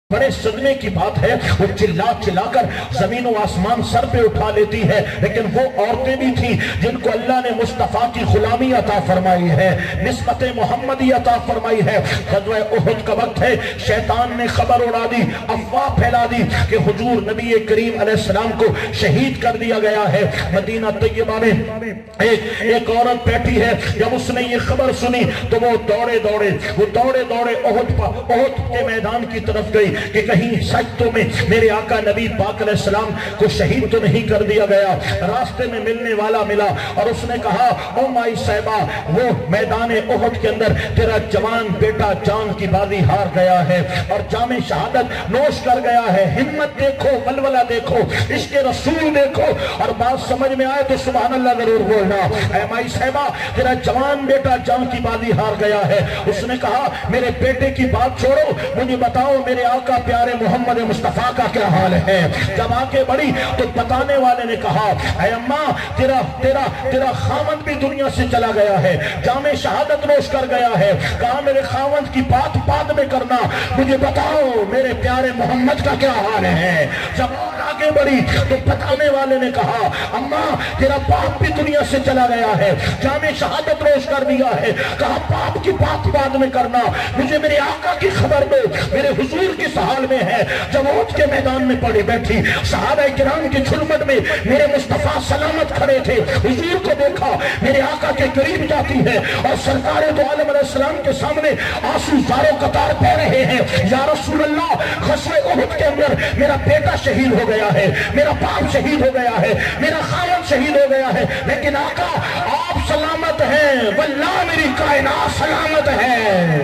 بڑے صدمے کی بات ہے، وہ چلا چلا کر زمین و آسمان سر پہ اٹھا لیتی ہے، لیکن وہ عورتیں بھی تھیں جن کو اللہ نے مصطفیٰ کی غلامی عطا فرمائی ہے، نسبت محمدی عطا فرمائی ہے۔ غزوہ احد کا وقت ہے، شیطان نے خبر اڑا دی، افواہ پھیلا دی کہ حضور نبی کریم علیہ السلام کو شہید کر دیا گیا ہے۔ مدینہ طیبہ میں ایک عورت بیٹھی ہے، جب اس نے یہ خبر سنی تو وہ دوڑے دوڑے احد کے میدان کی طرف گئی کہ کہیں سجدوں میں میرے آقا نبی پاک علیہ السلام کو شہید تو نہیں کر دیا گیا۔ راستے میں ملنے والا ملا اور اس نے کہا، او مائی صاحبہ، وہ میدان احد کے اندر تیرا جوان بیٹا جان کی بازی ہار گیا ہے اور جام شہادت نوش کر گیا ہے۔ ہمت دیکھو، ولولہ دیکھو، عشق رسول دیکھو، اور بات سمجھ میں آئے تو سبحان اللہ ضرور بولنا۔ اے مائی صاحبہ، تیرا جوان بیٹا جان کی بازی ہار گیا ہے۔ اس نے کہا، میرے بیٹے کی بات چھوڑو، مجھے بتاؤ میرے آقا پیارے محمد مصطفیٰ کا کیا حال ہے۔ جب آگے بڑھی تو بتانے والے نے کہا، اے اماں، تیرا خاوند بھی دنیا سے چلا گیا ہے، جام شہادت نوش کر گیا ہے۔ کہا، میرے خاوند کی بات بعد میں کرنا، مجھے بتاؤ میرے پیارے محمد کا کیا حال ہے۔ جب آگے بڑھی تو بتانے والے نے کہا، اماں، تیرا باپ بھی دنیا سے چلا گیا ہے، جام شہادت نوش کر دیا ہے۔ کہا، باپ کی بات بعد میں کرنا، مجھے میرے آقا کی خبر دو، میرے حضور کس حال میں ہے۔ جب احد کے میدان میں پڑی بیٹھی، صحابہ کرام کی جھلمٹ میں میرے مصطفیٰ سلامت کھڑے تھے، حضور کو دیکھا، میرے آقا کے قریب جاتی ہے اور سرکار دو عالم علیہ السلام کے سامنے آنسو زاروں قطار بہ رہے ہیں۔ یا رسول اللہ، غزوہ احد کے اندر میرا بیٹا شہید ہو گیا ہے، میرا باپ شہید ہو گیا ہے، میرا خاوند شہید ہو گیا ہے، لیکن آقا آپ سلامت ہیں، واللہ میری کائنات سلامت ہے۔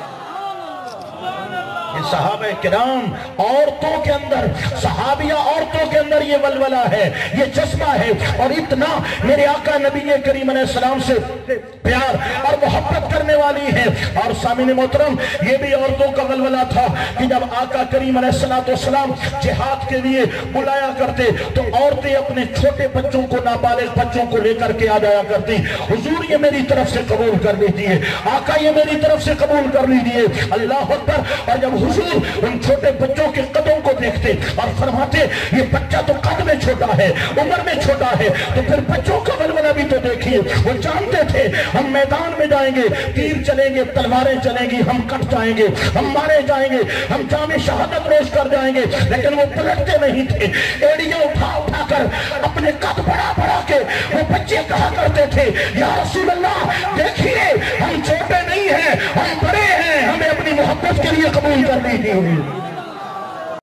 صحابہ کرام عورتوں کے اندر، صحابیہ عورتوں کے اندر یہ ولولہ ہے، یہ جذبہ ہے، اور اتنا میرے آقا نبی کریم علیہ السلام سے پیار اور محبت کرنے والی ہیں۔ اور سامعین محترم، یہ بھی عورتوں کا ولولہ تھا کہ جب آقا کریم علیہ السلام جہاد کے لیے بلایا کرتے تو عورتیں اپنے چھوٹے بچوں کو، نابالغ بچوں کو لے کر کے آ جایا کرتی، حضور یہ میری طرف سے قبول کر لیجیے، آقا یہ میری طرف سے قبول کر لیجیے، اللہ اکبر۔ اور جب حضور ان چھوٹے بچوں کے قدوں کو دیکھتے اور فرماتے، یہ بچہ تو قد میں چھوٹا ہے، عمر میں چھوٹا ہے، تو پھر بچوں کا ولولہ بھی تو دیکھیے۔ وہ جانتے تھے ہم میدان میں جائیں گے، تیر چلیں گے، تلواریں چلیں گی، ہم کٹ جائیں گے، ہم مارے جائیں گے، ہم جام شہادت نوش کر جائیں گے، لیکن وہ پلٹتے نہیں تھے، ایڑیاں اٹھا کر اپنے قد بڑھا کے وہ بچے کہا کرتے تھے، یا رسول اللہ دیکھیے، ہم چھوٹے نہیں ہیں، ہم بڑے ہیں، ہمیں اپنی محبت کے لیے قبول کر لیجیے۔